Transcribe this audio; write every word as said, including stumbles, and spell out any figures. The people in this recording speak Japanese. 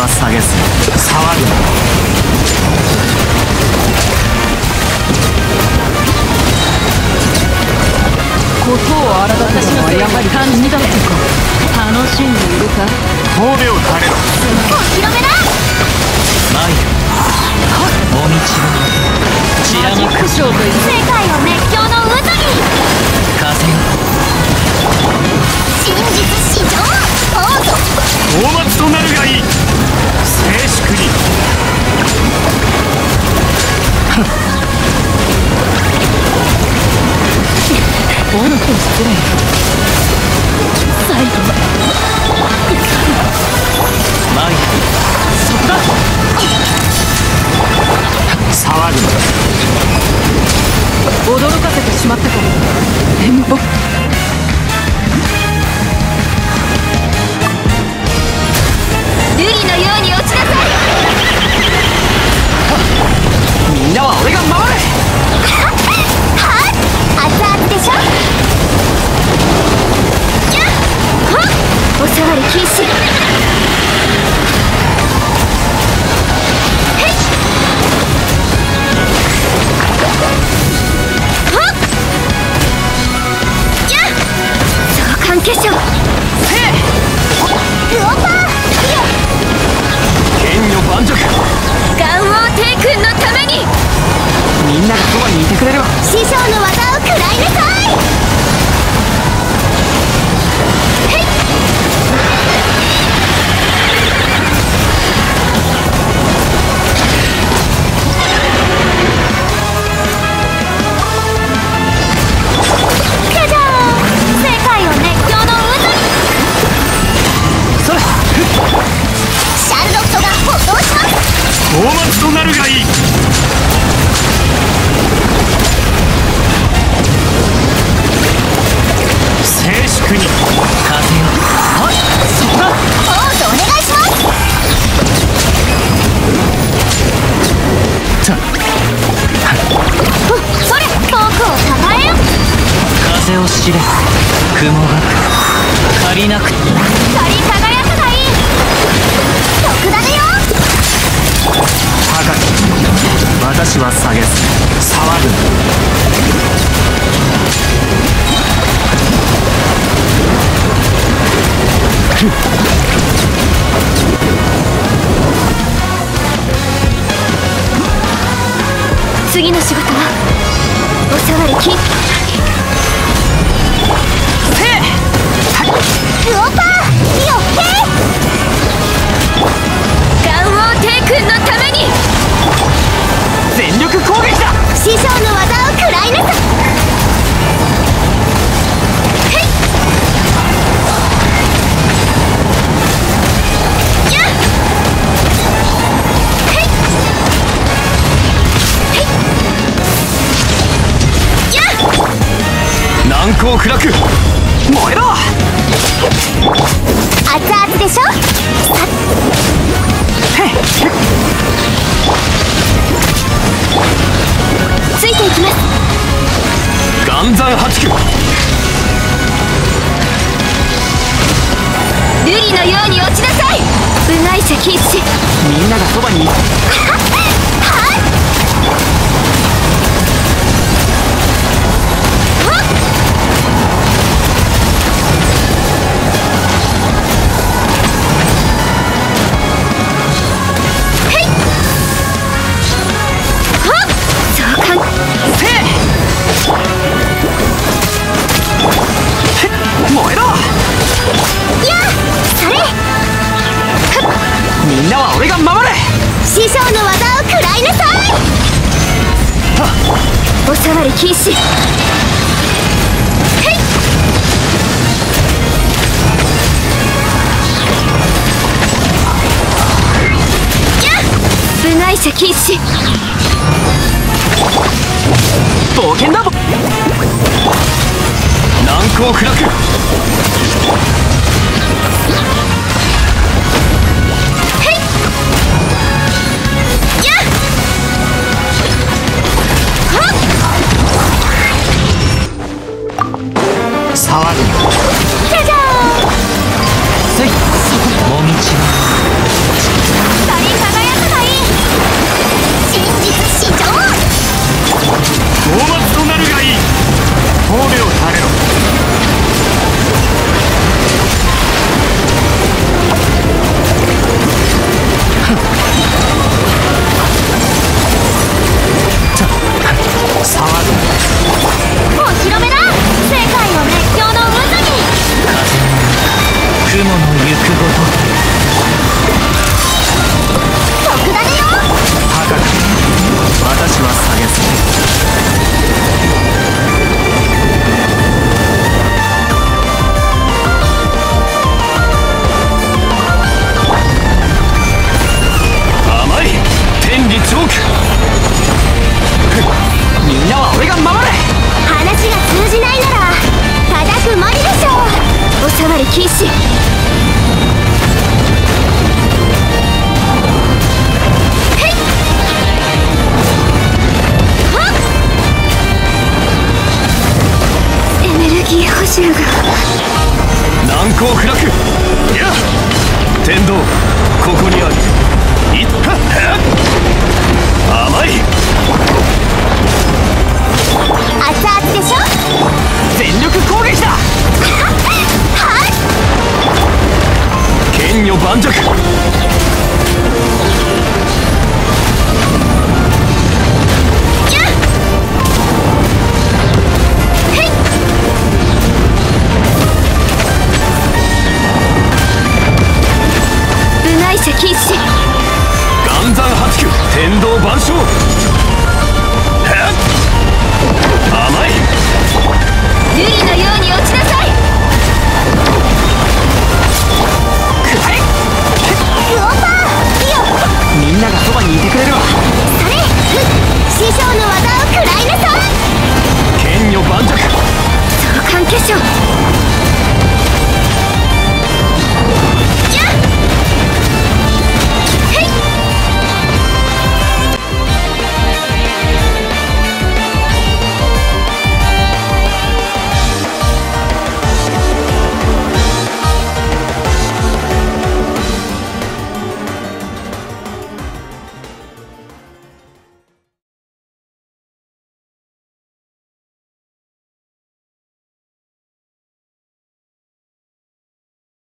は下げず騒ぐな。 ことを荒立てるのはやはり感じだとか。楽しんでいるか。 神戸を垂れろ。 お披露目だ。 参る。お道を散らまく。 世界を熱狂の渦に。 風真実史上王と大松となるがいい。静粛に。 おのと失礼。最後参る。 そこだ。 騒ぐな。 驚かせてしまったか。変貌。 瑠璃のように落ちなさい。 みんなは俺が守る。 はっはっ熱々でしょ。やっはっお触り禁止。へっはっやっ相関化粧。 せいウオパー剣女盤石。 ガンオー帝君のために。 みんながそばにいてくれれば。 師匠の技を食らいなさい。へいカジャー世界を熱狂の渦に。 それシャルロットが補導します。 大松となるがいい。静粛に。風よ。はい、そこだ。 王とお願いします。 たほそれ僕を抱えよ。 風を知れ。雲が借りなく。 光り輝くがいい。特ダネよ。 高き私は下げず騒ぐな。 次の仕事はお触り禁止。ウオパーよっへガンオー帝君のために。 全力攻撃だ。 師匠の技を食らいなさい。へいやっへいへいやっ難攻不落。燃えろ。 熱々でしょ。さっついていきます。 岩山八九。 瑠璃のように落ちなさい。部外者禁止。 みんながそばに。 はっ燃えろ。 やあそれみんなは俺が守る。 師匠の技を食らいなさい。お触り禁止。へいやっ部外者禁止。 冒険だ。難攻不落。 へいやっはっ騒ぐな。 じゃじゃーん。 せい。もみちは盤石。 部外者禁止。 岩山八九天道万象。へっ甘い。 瑠璃のように落ちなさい。 くらえ。 クオパーリオ。 みんながそばにいてくれるわ。 それ師匠の技を食らいなさい。 剣女盤石。 召喚化粧。